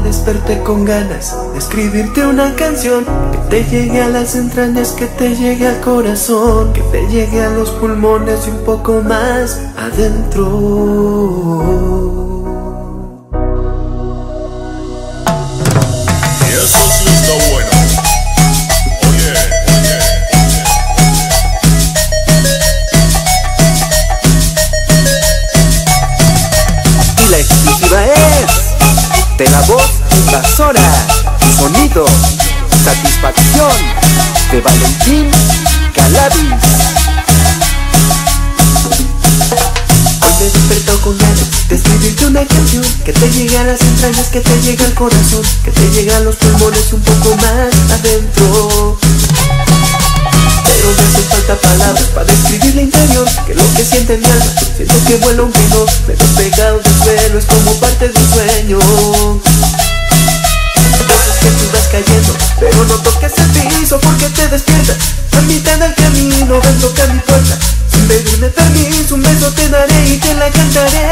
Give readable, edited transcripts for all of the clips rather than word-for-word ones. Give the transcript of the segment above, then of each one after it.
desperté con ganas de escribirte una canción que te llegue a las entrañas, que te llegue al corazón, que te llegue a los pulmones y un poco más adentro. Y eso sí está bueno. Oye, oye, Y la exclusiva es de la voz invasora, sonido, satisfacción de Valentín Calavis. Hoy me he despertado con ganas de escribirte una canción que te llegue a las entrañas, que te llegue al corazón, que te llegue a los pulmones un poco más adentro. Pero me hacen falta palabras para describir la interior, que lo que siente mi alma, siento que vuela un vino, me he despegado del suelo, es como parte de un sueño. Veces que tú vas cayendo, pero no toques el piso porque te despiertas. A mitad del camino ven tocar mi puerta, sin pedirme permiso, un beso te daré y te la cantaré.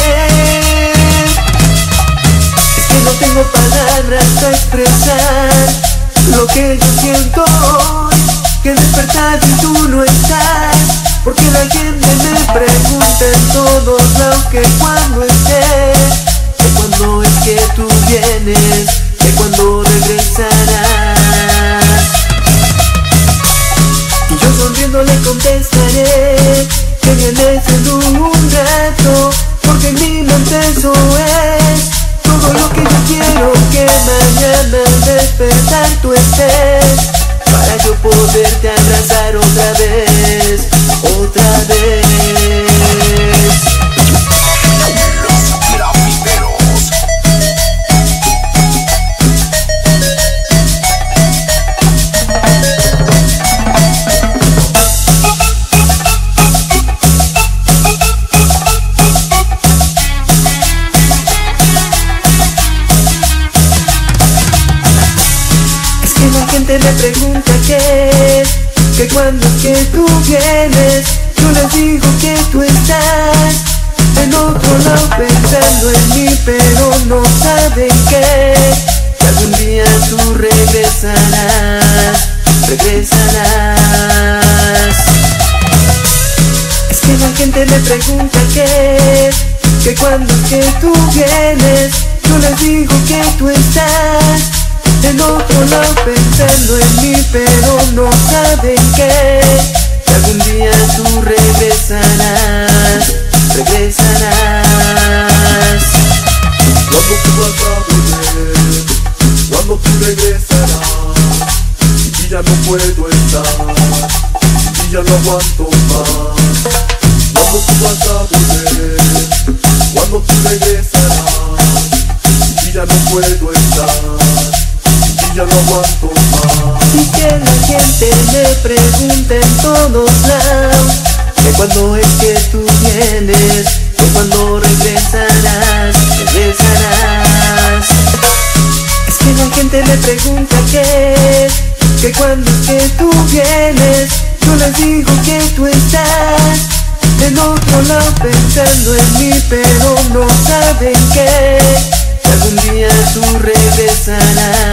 Es que no tengo palabras para expresar lo que yo siento hoy, que despertar y tú no estás, porque la gente me pregunta en todos lados que cuando estés, que cuando es que tú vienes, que cuando regresarás. Y yo sonriendo le contestaré que vienes en un rato, porque en mi mente eso es todo lo que yo quiero, que mañana al despertar tú estés, para yo poderte abrazar otra vez, otra vez. los grafineros. Es que la gente me pregunta qué es, que cuando es que tú vienes, yo les digo que tú estás en otro lado pensando en mí, pero no saben que algún día tú regresarás, regresarás. Es que la gente me pregunta qué es, que cuando es que tú vienes, yo les digo que tú estás en otro lado pensando en mí, pero no saben que algún día tú regresarás, regresarás. Cuando tú vas a volver, cuando tú regresarás, y ya no puedo estar, y ya no aguanto más. Cuando tú vas a volver, cuando tú regresarás, y ya no puedo estar, y ya no aguanto más. Y que la gente me pregunta en todos lados, que cuando es que tú vienes, que cuando regresarás, regresarás. Es que la gente me pregunta qué es, que cuando es que tú vienes, yo les digo que tú estás en otro lado pensando en mí, pero no saben que algún día tú regresarás.